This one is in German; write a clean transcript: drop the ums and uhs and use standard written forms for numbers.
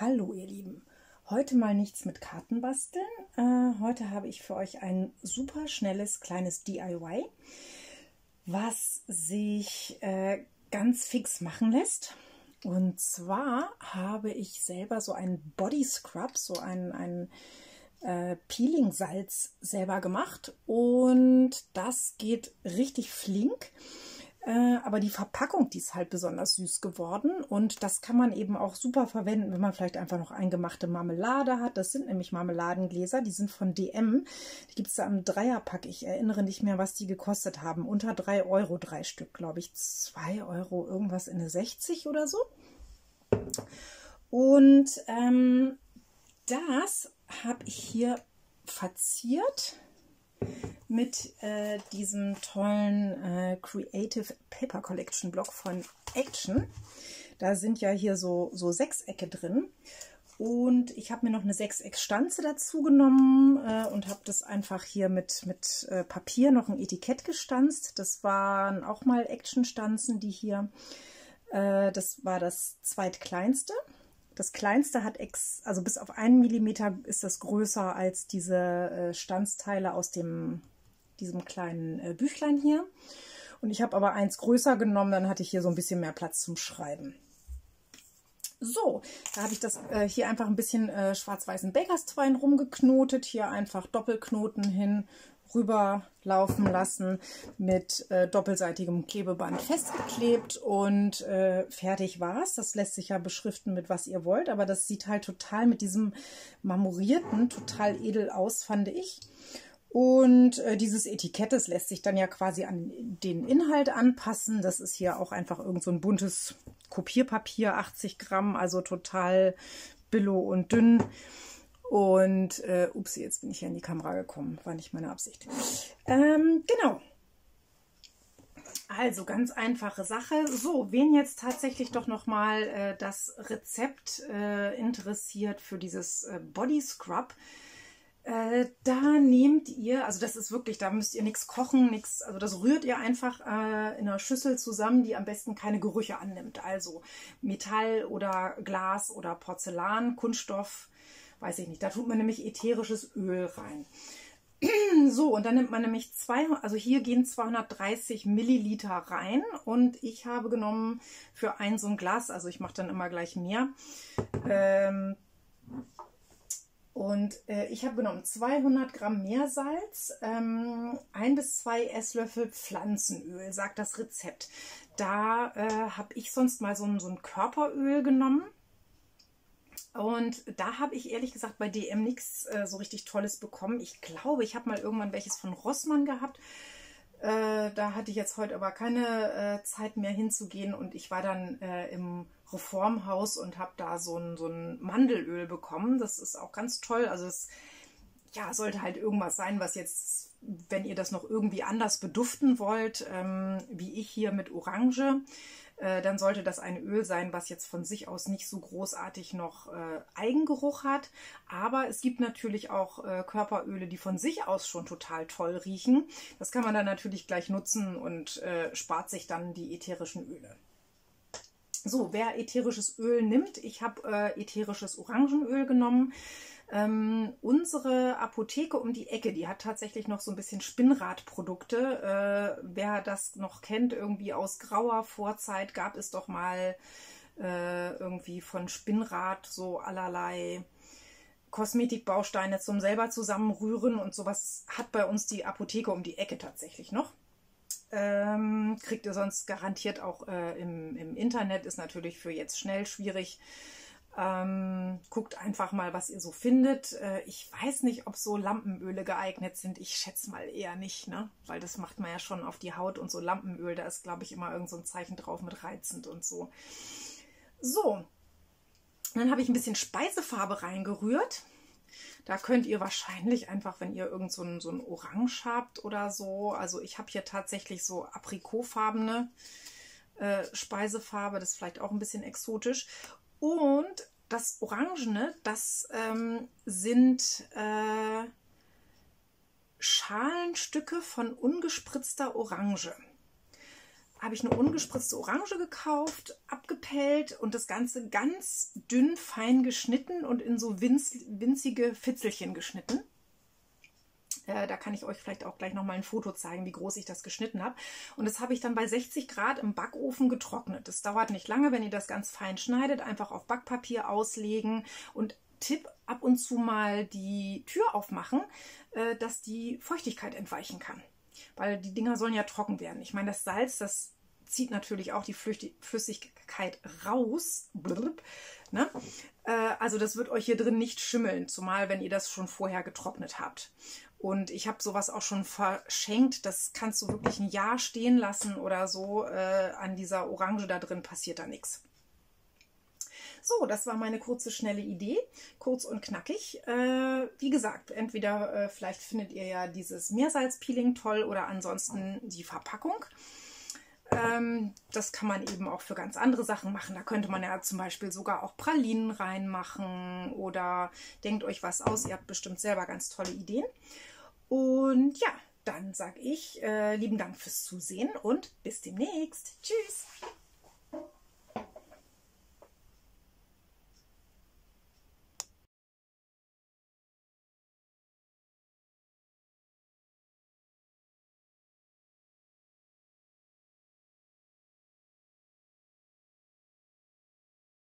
Hallo ihr Lieben, heute mal nichts mit Karten basteln. Heute habe ich für euch ein super schnelles kleines DIY, was sich ganz fix machen lässt. Und zwar habe ich selber so einen Body Scrub, so ein Peeling-Salz selber gemacht und das geht richtig flink. Aber die Verpackung, die ist halt besonders süß geworden und das kann man eben auch super verwenden, wenn man vielleicht einfach noch eingemachte Marmelade hat. Das sind nämlich Marmeladengläser, die sind von DM. Die gibt es da im Dreierpack. Ich erinnere nicht mehr, was die gekostet haben. Unter 3 Euro, 3 Stück, glaube ich. 2 Euro irgendwas in der 60 oder so. Und das habe ich hier verziert mit diesem tollen Creative Paper Collection Block von Action. Da sind ja hier so Sechsecke drin. Und ich habe mir noch eine Sechseckstanze dazu genommen und habe das einfach hier mit Papier noch ein Etikett gestanzt. Das waren auch mal Action-Stanzen, die hier, das war das zweitkleinste. Das kleinste hat also bis auf 1 Millimeter ist das größer als diese Stanzteile aus diesem kleinen Büchlein hier. Und ich habe aber eins größer genommen, dann hatte ich hier so ein bisschen mehr Platz zum Schreiben. So, da habe ich das hier einfach ein bisschen schwarz-weißen Bäckerstwein rumgeknotet, hier einfach Doppelknoten hin, rüber laufen lassen, mit doppelseitigem Klebeband festgeklebt und fertig war es. Das lässt sich ja beschriften, mit was ihr wollt, aber das sieht halt total mit diesem marmorierten total edel aus, fand ich. Und dieses Etikett, das lässt sich dann ja quasi an den Inhalt anpassen. Das ist hier auch einfach irgend so ein buntes Kopierpapier, 80 Gramm, also total billo und dünn. Und, ups, jetzt bin ich ja in die Kamera gekommen, war nicht meine Absicht. Genau. Also ganz einfache Sache. So, wen jetzt tatsächlich doch nochmal das Rezept interessiert für dieses Body Scrub, da nehmt ihr, also das ist wirklich, da müsst ihr nichts kochen, nichts, also das rührt ihr einfach in einer Schüssel zusammen, die am besten keine Gerüche annimmt. Also Metall oder Glas oder Porzellan, Kunststoff, weiß ich nicht. Da tut man nämlich ätherisches Öl rein. So, und dann nimmt man nämlich also hier gehen 230 Milliliter rein und ich habe genommen für so ein Glas, also ich mache dann immer gleich mehr, und ich habe genommen 200 Gramm Meersalz, 1 bis 2 Esslöffel Pflanzenöl, sagt das Rezept. Da habe ich sonst mal so ein Körperöl genommen. Und da habe ich ehrlich gesagt bei DM nichts so richtig Tolles bekommen. Ich glaube, ich habe mal irgendwann welches von Rossmann gehabt. Da hatte ich jetzt heute aber keine Zeit mehr hinzugehen und ich war dann im Reformhaus und habe da so ein Mandelöl bekommen. Das ist auch ganz toll. Also es ja, sollte halt irgendwas sein, was jetzt, wenn ihr das noch irgendwie anders beduften wollt, wie ich hier mit Orange, dann sollte das ein Öl sein, was jetzt von sich aus nicht so großartig noch Eigengeruch hat. Aber es gibt natürlich auch Körperöle, die von sich aus schon total toll riechen. Das kann man dann natürlich gleich nutzen und spart sich dann die ätherischen Öle. So, wer ätherisches Öl nimmt, ich habe ätherisches Orangenöl genommen. Unsere Apotheke um die Ecke, die hat tatsächlich noch so ein bisschen Spinnradprodukte. Wer das noch kennt, irgendwie aus grauer Vorzeit, gab es doch mal irgendwie von Spinnrad so allerlei Kosmetikbausteine zum selber zusammenrühren und sowas hat bei uns die Apotheke um die Ecke tatsächlich noch. Kriegt ihr sonst garantiert auch im Internet, ist natürlich für jetzt schnell schwierig. Guckt einfach mal, was ihr so findet. Ich weiß nicht, ob so Lampenöle geeignet sind. Ich schätze mal eher nicht, ne? Weil das macht man ja schon auf die Haut und so Lampenöl, da ist, glaube ich, immer irgend so ein Zeichen drauf mit reizend und so. So, dann habe ich ein bisschen Speisefarbe reingerührt. Da könnt ihr wahrscheinlich einfach, wenn ihr irgend so ein Orange habt oder so, also ich habe hier tatsächlich so aprikotfarbene Speisefarbe, das ist vielleicht auch ein bisschen exotisch. Und das Orangene, das sind Schalenstücke von ungespritzter Orange. habe ich eine ungespritzte Orange gekauft, abgepellt und das Ganze ganz dünn fein geschnitten und in so winzige Fitzelchen geschnitten. Da kann ich euch vielleicht auch gleich nochmal ein Foto zeigen, wie groß ich das geschnitten habe. Und das habe ich dann bei 60 Grad im Backofen getrocknet. Das dauert nicht lange, wenn ihr das ganz fein schneidet. Einfach auf Backpapier auslegen und Tipp, ab und zu mal die Tür aufmachen, dass die Feuchtigkeit entweichen kann. Weil die Dinger sollen ja trocken werden. Ich meine, das Salz, das zieht natürlich auch die Flüssigkeit raus. Blub, ne? Also das wird euch hier drin nicht schimmeln, zumal wenn ihr das schon vorher getrocknet habt. Und ich habe sowas auch schon verschenkt. Das kannst du wirklich ein Jahr stehen lassen oder so. An dieser Orange da drin passiert da nichts. So, das war meine kurze, schnelle Idee. Kurz und knackig. Wie gesagt, entweder vielleicht findet ihr ja dieses Meersalzpeeling toll oder ansonsten die Verpackung. Das kann man eben auch für ganz andere Sachen machen. Da könnte man ja zum Beispiel sogar auch Pralinen reinmachen oder denkt euch was aus. Ihr habt bestimmt selber ganz tolle Ideen. Und ja, dann sage ich lieben Dank fürs Zusehen und bis demnächst. Tschüss!